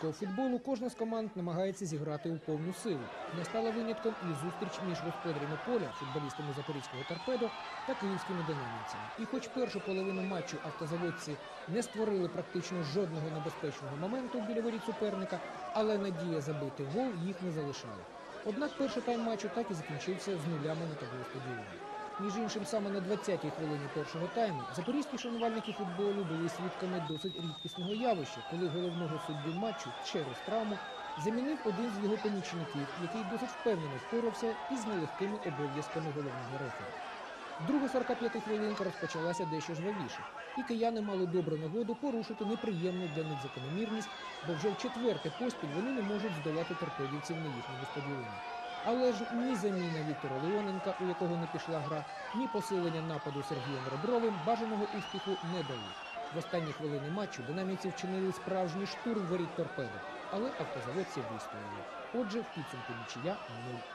професійного футболу кожна з команд намагається зіграти у повну силу. Не стала винятком і зустріч між господарями поля, футболістами Запорізького «Торпедо» та київськими «Динамівцями. І хоч першу половину матчу автозаводці не створили практично жодного небезпечного моменту біля воріт суперника, але надія забити гол їх не залишала. Однак перший тайм матчу так і закінчився з нулями на табло стадіону. Між іншим, саме на 20-й хвилині першого тайму запорізькі шанувальники футболу були свідками досить рідкісного явища, коли головного суддю матчу через травму замінив один з його помічників, який досить впевнено впорався із нелегкими обов'язками головного рефері. Друга 45-та хвилинка розпочалася дещо жвавіше, і кияни мали добру нагоду порушити неприємну для них закономірність, бо вже в четверте поспіль вони не можуть здолати торпедівців на їхньому стадіоні. Але ж ні заміна Віктора Леоненка, у якого не пішла гра, ні посилення нападу Сергієм Ребровим бажаного успіху не дали. В останні хвилини матчу динамівці вчинили справжній штурм воріт «Торпедо», але автозаводці вистояли. Отже, в підсумку нічия 0-0.